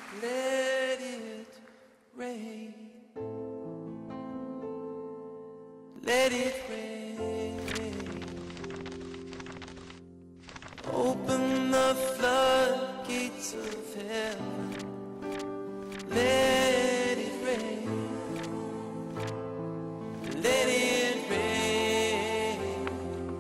let it rain. Let it rain. Open the floodgates of heaven. Let it rain. Let it rain.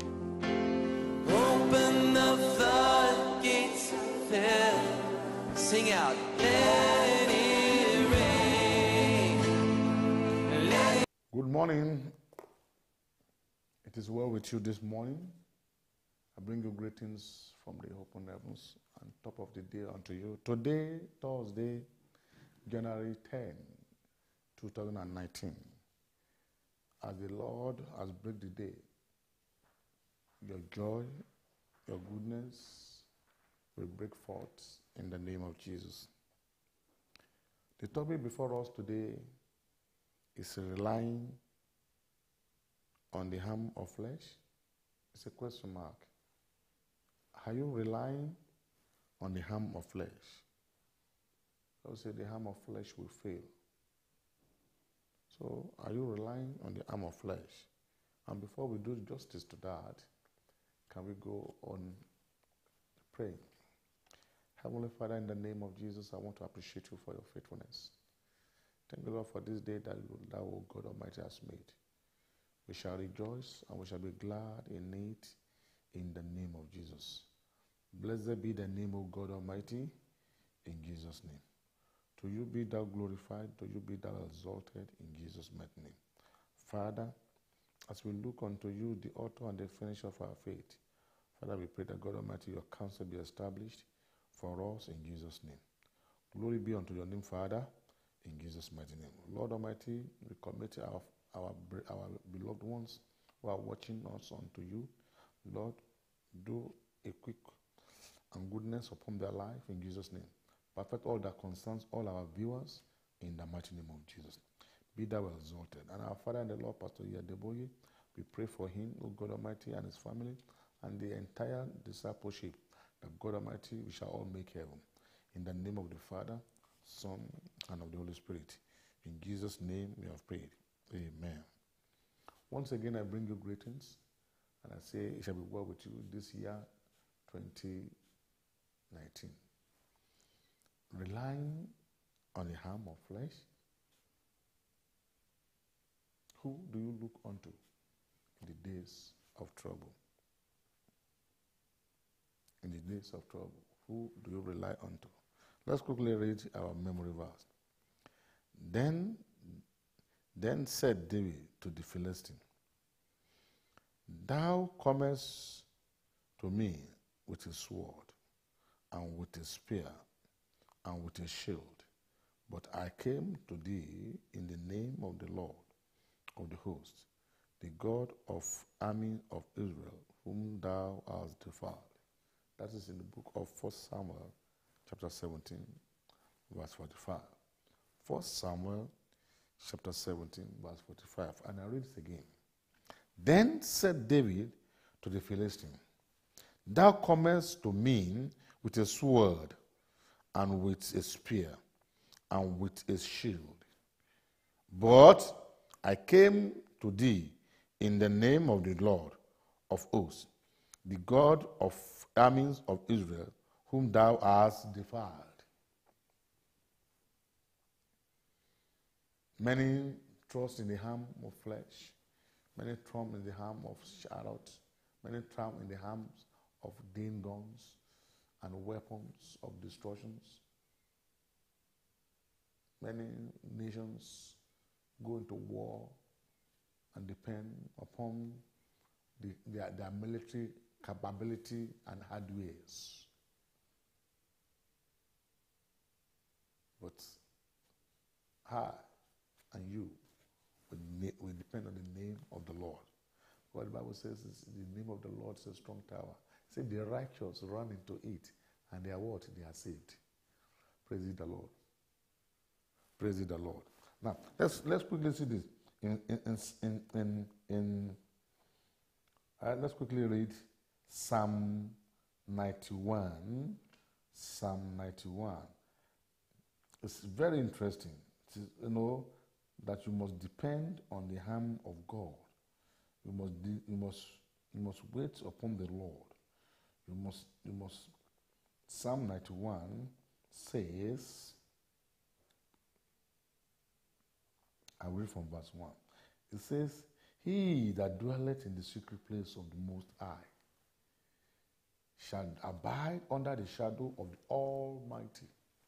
Open the floodgates of heaven. Sing out. Let it rain. Let it. Good morning. It is well with you this morning. I bring you greetings from the open heavens and top of the day unto you. Today, Thursday, January 10, 2019. As the Lord has break the day, your joy, your goodness will break forth in the name of Jesus. The topic before us today is relying on the ham of flesh. It's a question mark. Are you relying on the ham of flesh? I would say the ham of flesh will fail. So, are you relying on the ham of flesh? And before we do justice to that, can we go on to pray? Heavenly Father, in the name of Jesus, I want to appreciate you for your faithfulness. Thank you, Lord, for this day that thou, O God Almighty, has made. We shall rejoice and we shall be glad in it in the name of Jesus. Blessed be the name of God Almighty in Jesus' name. To you be thou glorified, to you be thou exalted in Jesus' mighty name. Father, as we look unto you, the author and the finisher of our faith, Father, we pray that God Almighty, your counsel be established for us in Jesus' name. Glory be unto your name, Father, in Jesus' mighty name. Lord Almighty, we commit our beloved ones who are watching us unto you. Lord, do a quick and goodness upon their life in Jesus' name. Perfect all that concerns all our viewers in the mighty name of Jesus. Be thou exalted. And our Father and the Lord, Pastor Yadeboye, we pray for him, O God Almighty, and his family, and the entire discipleship, that God Almighty, we shall all make heaven. In the name of the Father, Son, and of the Holy Spirit. In Jesus' name we have prayed. Amen. Once again, I bring you greetings, and I say it shall be well with you this year, 2019. Relying on the ham of flesh, who do you look unto in the days of trouble? In the days of trouble, who do you rely unto? Let's quickly read our memory verse. Then said David to the Philistine, Thou comest to me with a sword, and with a spear, and with a shield. But I came to thee in the name of the Lord of the hosts, the God of armies of Israel, whom thou hast defied. That is in the book of 1 Samuel, chapter 17, verse 45. 1 Samuel, chapter 17, verse 45. And I read it again. Then said David to the Philistine, Thou comest to me with a sword, and with a spear, and with a shield. But I came to thee in the name of the Lord of hosts, the God of armies of Israel, whom thou hast defied. Many trust in the ham of flesh, many trust in the ham of chariots, many trust in the hams of guns and weapons of destructions. Many nations go into war and depend upon their military capability and hardwares. But I and you will depend on the name of the Lord. What the Bible says is the name of the Lord is a strong tower. It said the righteous run into it, and they are what? They are saved. Praise the Lord. Praise the Lord. Now let's quickly see this let's quickly read Psalm 91. Psalm 91. It's very interesting, that you must depend on the hand of God. You must wait upon the Lord. You must. Psalm 91 says, I read from verse 1. It says, "He that dwelleth in the secret place of the Most High shall abide under the shadow of the Almighty.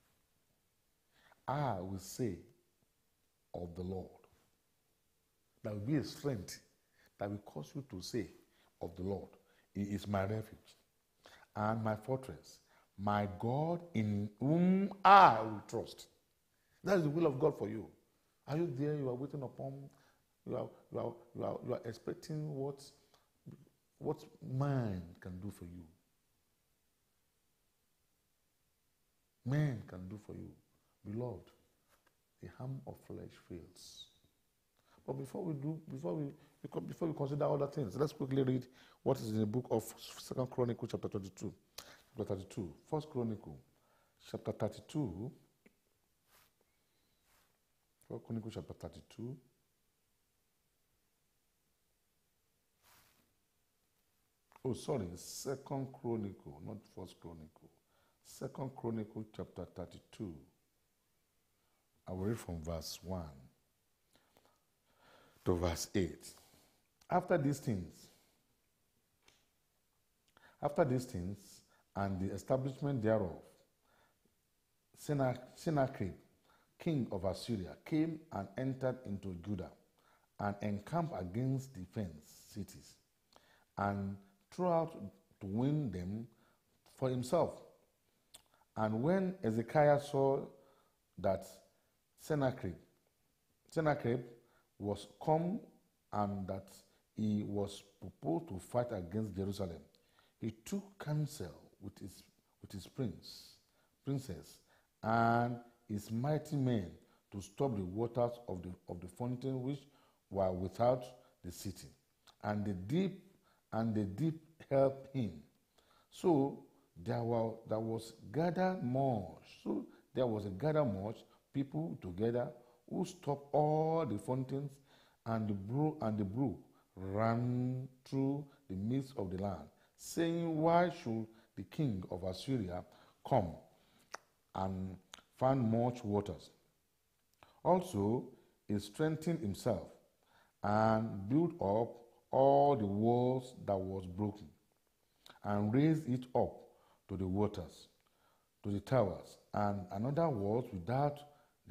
I will say of the Lord." That will be a strength that will cause you to say of the Lord, "He is my refuge and my fortress, my God in whom I will trust." That is the will of God for you. Are you there? You are waiting upon, you are expecting what man can do for you. Man can do for you. Beloved, the arm of flesh fails. But before we consider other things, let's quickly read what is in the book of 2 Chronicles chapter 32. Chapter 32. 1 Chronicles chapter 32. 1 Chronicles chapter 32. Oh, sorry, 2 Chronicle, not 1 Chronicle. 2 Chronicle chapter 32. I will read from verse 1 to verse 8. After these things, and the establishment thereof, Sennacherib, king of Assyria, came and entered into Judah, and encamped against the fenced cities, and throughout to win them for himself. And when Hezekiah saw that Sennacherib was come, and that he was proposed to fight against Jerusalem, he took counsel with his princes, and his mighty men to stop the waters of the fountain which were without the city, and the deep helped him. So there was gathered much people together, who stopped all the fountains, and the brook ran through the midst of the land, saying, "Why should the king of Assyria come and find much waters?" Also he strengthened himself, and built up all the walls that was broken, and raised it up to the waters, to the towers, and another wall without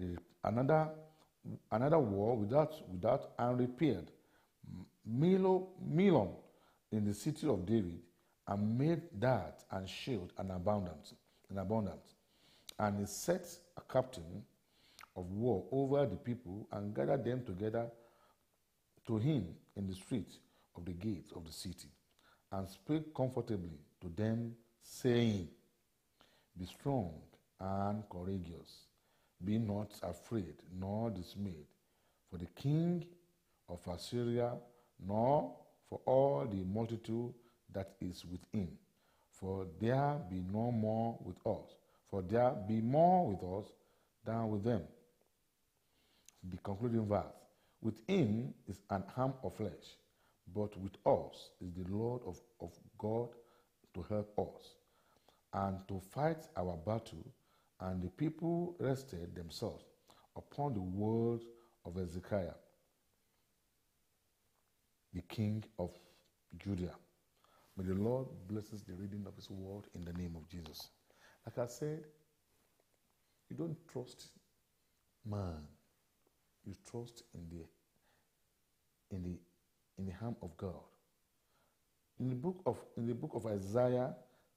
unrepaired, Milon in the city of David, and made that and shield in abundance. And he set a captain of war over the people, and gathered them together to him in the streets of the gates of the city, and spake comfortably to them, saying, "Be strong and courageous. Be not afraid nor dismayed for the king of Assyria, nor for all the multitude that is with him. For there be no more with us. For there be more with us than with them." The concluding verse. "With him is an arm of flesh, but with us is the Lord of God to help us, and to fight our battle." And the people rested themselves upon the word of Hezekiah, the king of Judah. May the Lord bless the reading of his word in the name of Jesus. Like I said, you don't trust man. You trust in the hand of God. In the book of Isaiah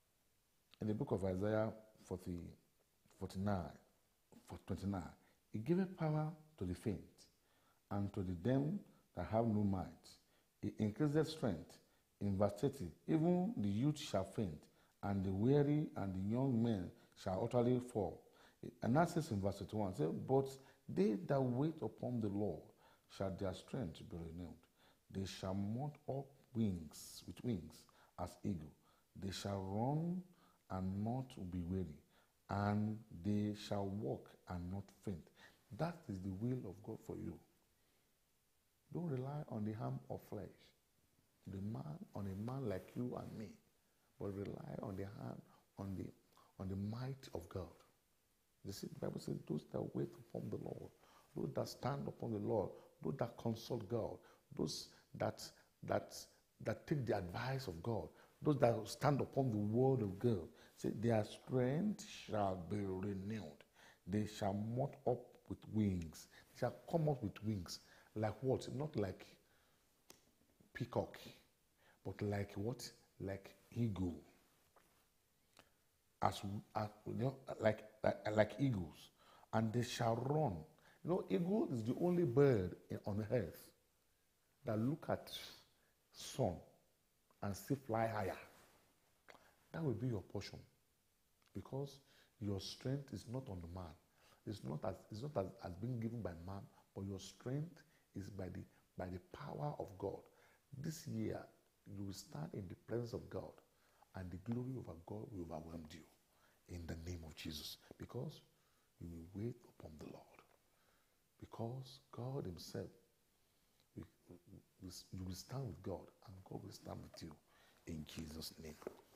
29, he giveth power to the faint, and to them that have no might. He increaseth strength. In verse 30, even the youth shall faint, and the weary and the young men shall utterly fall. And that says in verse 31, say, "But they that wait upon the Lord shall their strength be renewed. They shall mount up with wings as eagle. They shall run and not be weary, and they shall walk and not faint. That is the will of God for you. Don't rely on the arm of flesh, on a man like you and me, but rely on the hand, on the might of God. You see, the Bible says, those that wait upon the Lord, those that stand upon the Lord, those that consult God, those that take the advice of God, those that stand upon the word of God, say their strength shall be renewed. They shall mount up with wings. They shall come up with wings. Like what? Not like peacock, but like what? Like eagle. Like eagles. And they shall run. You know, eagle is the only bird on earth that look at sun and still fly higher. That will be your portion, because your strength is not on the man. It's not as being given by man, but your strength is by the power of God. This year, you will stand in the presence of God, and the glory of our God will overwhelm you in the name of Jesus, because you will wait upon the Lord. Because God himself, you will stand with God, and God will stand with you in Jesus' name.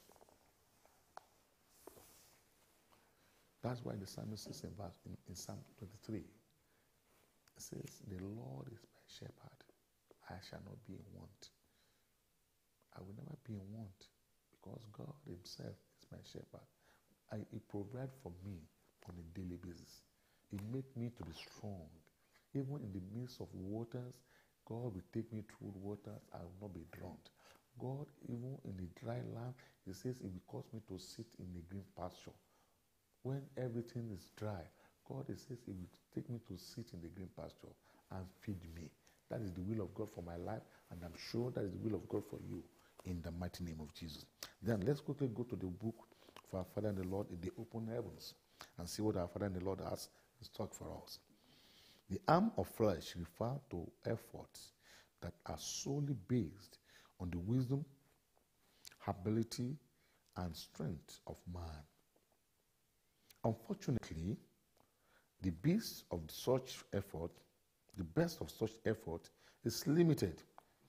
That's why the psalmist says in Psalm 23, it says, the Lord is my shepherd, I shall not be in want. I will never be in want, because God himself is my shepherd. He provides for me on a daily basis. He makes me to be strong. Even in the midst of waters, God will take me through waters. I will not be drowned. God, even in the dry land, he says he will cause me to sit in the green pasture. When everything is dry, God, he says he will take me to sit in the green pasture and feed me. That is the will of God for my life, and I'm sure that is the will of God for you in the mighty name of Jesus. Then let's quickly go to the book of our Father and the Lord in the open heavens and see what our Father and the Lord has in stock for us. The arm of flesh refers to efforts that are solely based on the wisdom, ability, and strength of man. Unfortunately, the best of such effort is limited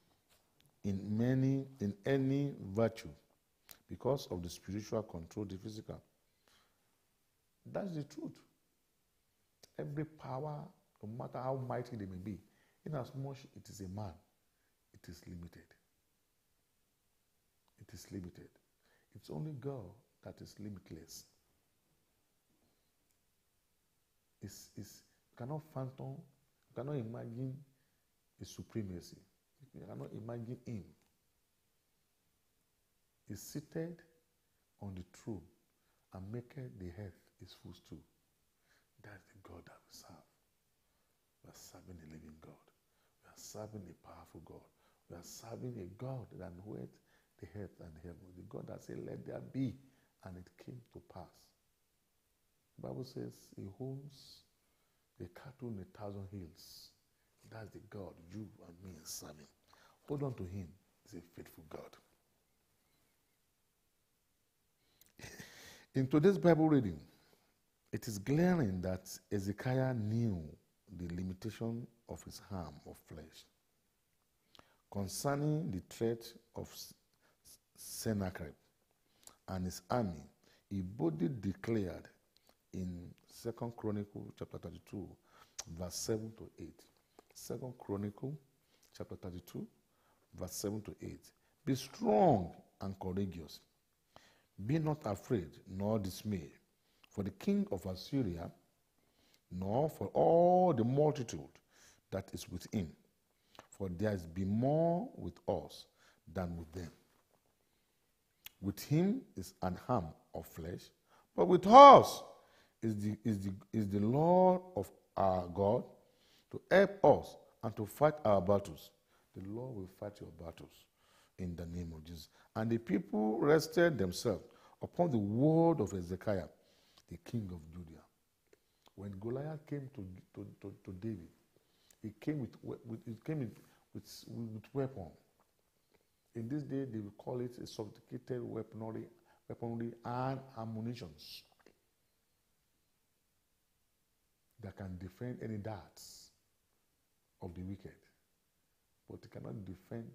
in any virtue because of the spiritual control the physical. That's the truth. Every power, no matter how mighty they may be, in as much it is a man, it is limited. It is limited. It's only God that is limitless. You cannot fathom, you cannot imagine his supremacy. You cannot imagine him. He's seated on the throne and maketh the earth his footstool. That's the God that we serve. We are serving a living God. We are serving a powerful God. We are serving a God that knoweth the earth and the heaven. The God that said, let there be, and it came to pass. The Bible says he owns the cattle in 1,000 hills. That's the God you and me are serving. Hold on to him. He's a faithful God. In today's Bible reading, it is glaring that Hezekiah knew the limitation of his arm of flesh. Concerning the threat of Sennacherib and his army, he boldly declared in 2 Chronicles chapter 32, verse 7 to 8. 2 Chronicles chapter 32, verse 7 to 8. Be strong and courageous. Be not afraid nor dismayed for the king of Assyria, nor for all the multitude that is with him. For there is be more with us than with them. With him is an arm of flesh, but with us is the Lord of our God to help us and to fight our battles. The Lord will fight your battles in the name of Jesus. And the people rested themselves upon the word of Hezekiah, the king of Judah. When Goliath came to David, he came with weapon. In this day, they will call it a sophisticated weaponry and ammunitions. that can defend any darts of the wicked, but it cannot defend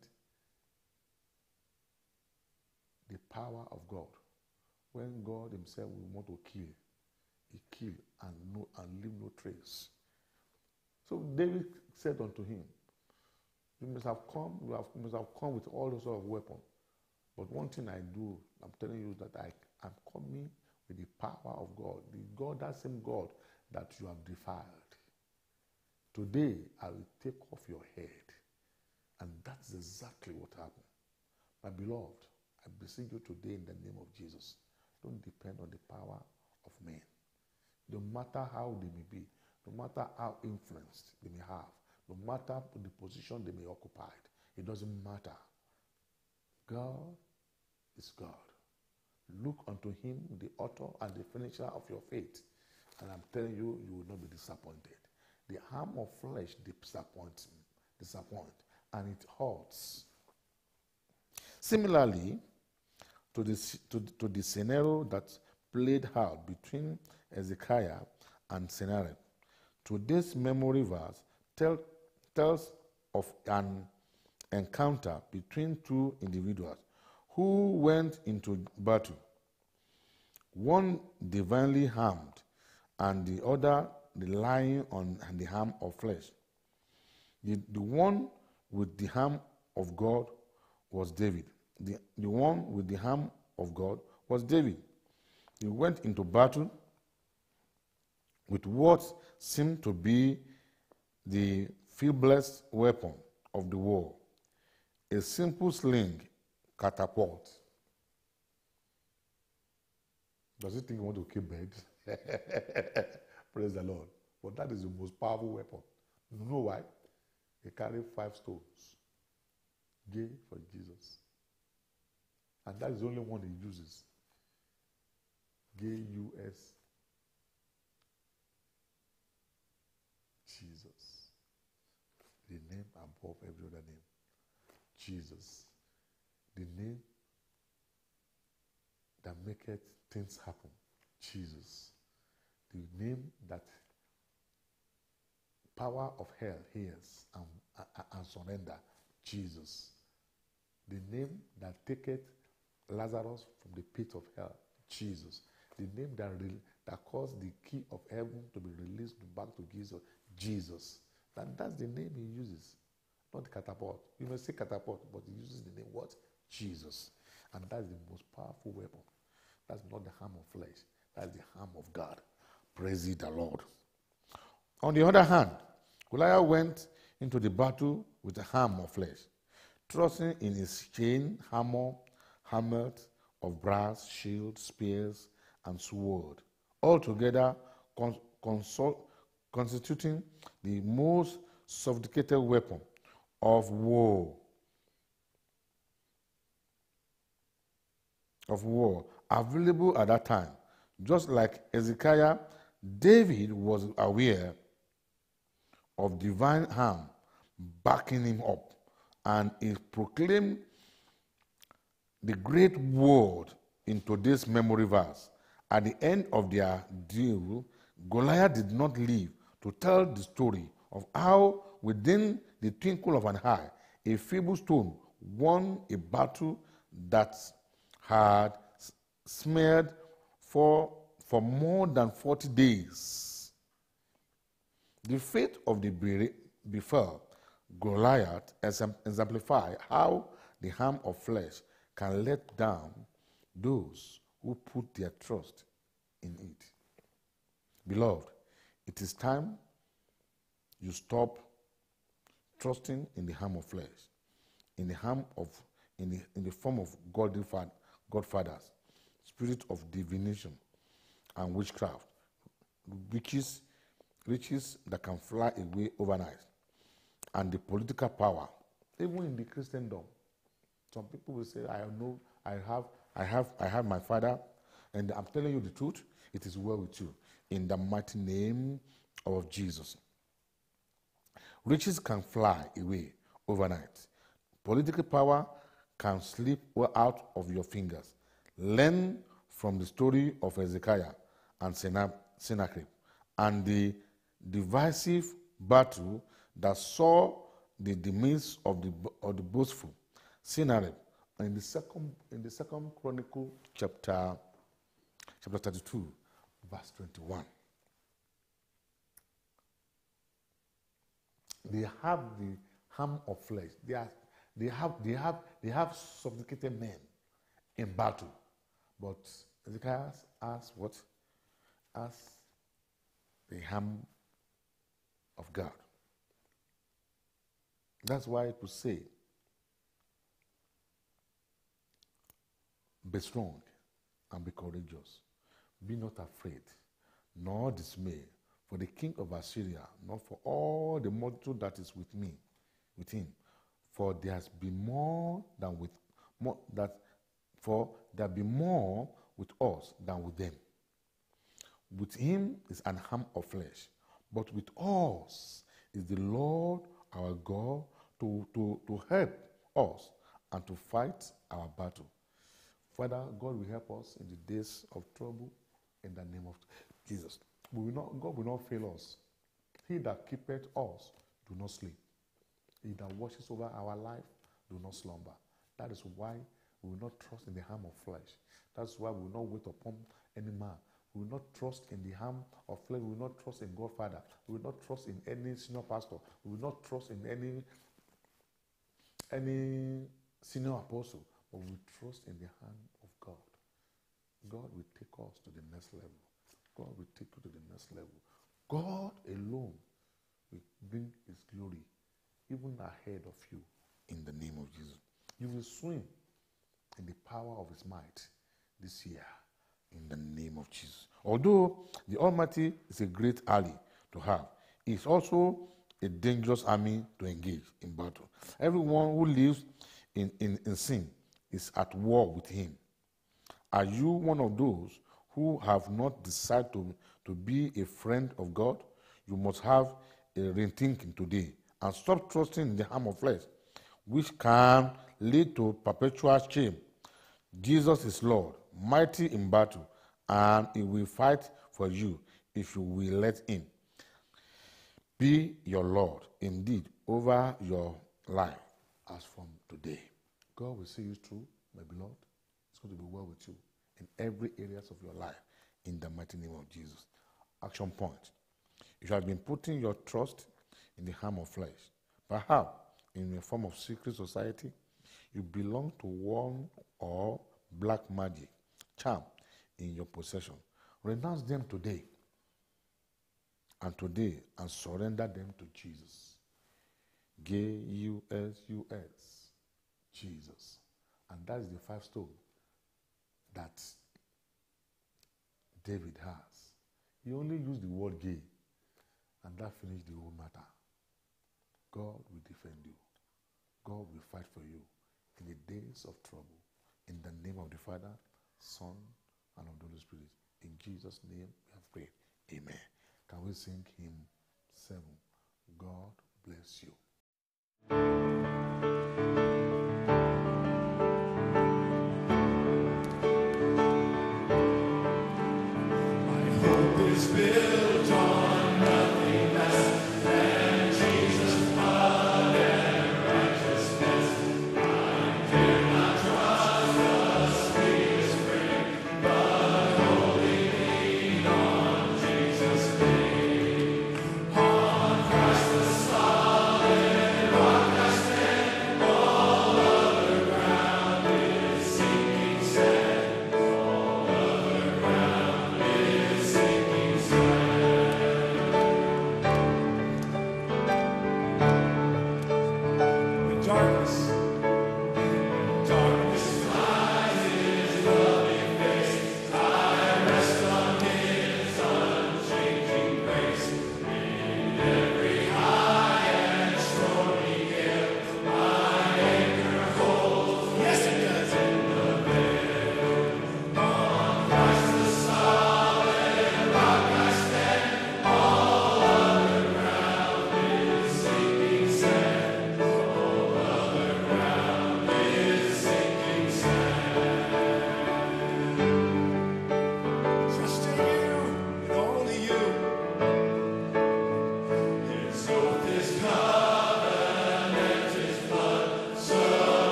the power of God. When God himself will want to kill, he killed and leave no trace. So David said unto him, you must have come with all those sort of weapons. But one thing I do, I'm telling you that I'm coming with the power of God, that same God that you have defiled. Today, I will take off your head. And that's exactly what happened. My beloved, I beseech you today in the name of Jesus, don't depend on the power of men. No matter how they may be, no matter how influenced they may have, no matter the position they may occupy, it doesn't matter. God is God. Look unto him, the author and the finisher of your faith. And I'm telling you, you will not be disappointed. The harm of flesh disappoints, and it hurts. Similarly, to the scenario that played out between Hezekiah and Sennacherib, today's memory verse tells of an encounter between two individuals who went into battle, one divinely harmed and the other relying on the harm of flesh. The one with the harm of God was David. The one with the harm of God was David. He went into battle with what seemed to be the feeblest weapon of the war, a simple sling catapult. Does he think you want to kill birds? Praise the Lord. But that is the most powerful weapon. You know why? He carried 5 stones. Gay for Jesus. And that is the only one he uses. Gay U.S. Jesus. The name above every other name. Jesus. The name that maketh things happen. Jesus. The name that power of hell hears and surrender. Jesus. The name that taketh Lazarus from the pit of hell. Jesus. The name that caused the key of heaven to be released back to Jesus. Jesus. That's the name he uses. Not catapult. You may say catapult, but he uses the name what? Jesus. And that's the most powerful weapon. That's not the harm of flesh. That's the harm of God. Praise ye the Lord. On the other hand, Goliath went into the battle with a harm of flesh, trusting in his chain, helmet of brass, shield, spears, and sword, altogether constituting the most sophisticated weapon of war. Available at that time. Just like Hezekiah, David was aware of divine harm backing him up, and he proclaimed the great word in today's memory verse. At the end of their duel, Goliath did not live to tell the story of how, within the twinkle of an eye, a feeble stone won a battle that had smeared for more than 40 days. The fate of the befell Goliath exemplified how the harm of flesh can let down those who put their trust in it. Beloved, it is time you stop trusting in the harm of flesh, in the form of godfathers, spirit of divination and witchcraft, riches that can fly away overnight, and the political power, even in the Christendom. Some people will say, I have my father, and I'm telling you the truth, it is well with you. In the mighty name of Jesus. Riches can fly away overnight. Political power can slip out of your fingers. Learn from the story of Hezekiah and Sennacherib and the divisive battle that saw the demise of the boastful Sennacherib. And in the second Chronicle chapter 32, verse 21. They have the ham of flesh. They have sophisticated men in battle. But Ezekiel asked what? Asked the ham of God. That's why it would say, be strong and be courageous. Be not afraid, nor dismayed, for the king of Assyria, not for all the multitude that is with him. For there has been more with us than with them. With him is an ham of flesh, but with us is the Lord our God to help us and to fight our battle. Father, God will help us in the days of trouble in the name of Jesus. God will not fail us. He that keepeth us do not sleep. He that watches over our life do not slumber. That is why we will not trust in the ham of flesh. That's why we will not wait upon any man. We will not trust in the ham of flesh. We will not trust in God Father. We will not trust in any senior pastor. We will not trust in any senior apostle. But we will trust in the hand of God. God will take us to the next level. God will take you to the next level. God alone will bring his glory even ahead of you in the name of Jesus. You will swim in the power of his might this year in the name of Jesus. Although the Almighty is a great ally to have, he is also a dangerous army to engage in battle. Everyone who lives in sin is at war with him. Are you one of those who have not decided to be a friend of God? You must have a rethinking today and stop trusting in the ham of flesh, which can lead to perpetual shame. Jesus is Lord, mighty in battle, and he will fight for you if you will let him be your Lord indeed over your life as from today. God will see you through, my beloved. It's going to be well with you in every areas of your life in the mighty name of Jesus. Action point. If you have been putting your trust in the ham of flesh, perhaps in a form of secret society, you belong to one or black magic charm in your possession. Renounce them today and surrender them to Jesus. G-U-S-U-S, Jesus. And that is the 5 stone that David has. He only used the word gay, and that finished the whole matter. God will defend you. God will fight for you in the days of trouble. In the name of the Father, Son, and of the Holy Spirit. In Jesus' name we have prayed. Amen. Can we sing hymn 7? God bless you. Built on nothing less than Jesus' blood and righteousness. I dare not trust the sweetest frame, but wholly lean on Jesus' name. On Christ the solid rock I stand.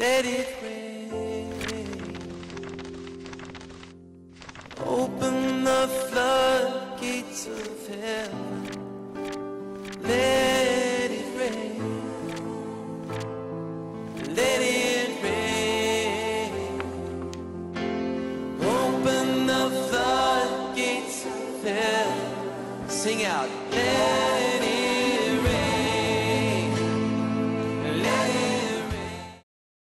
let it rain. Open the floodgates of heaven, let it rain. Let it rain. Open the floodgates of heaven. Sing out. Let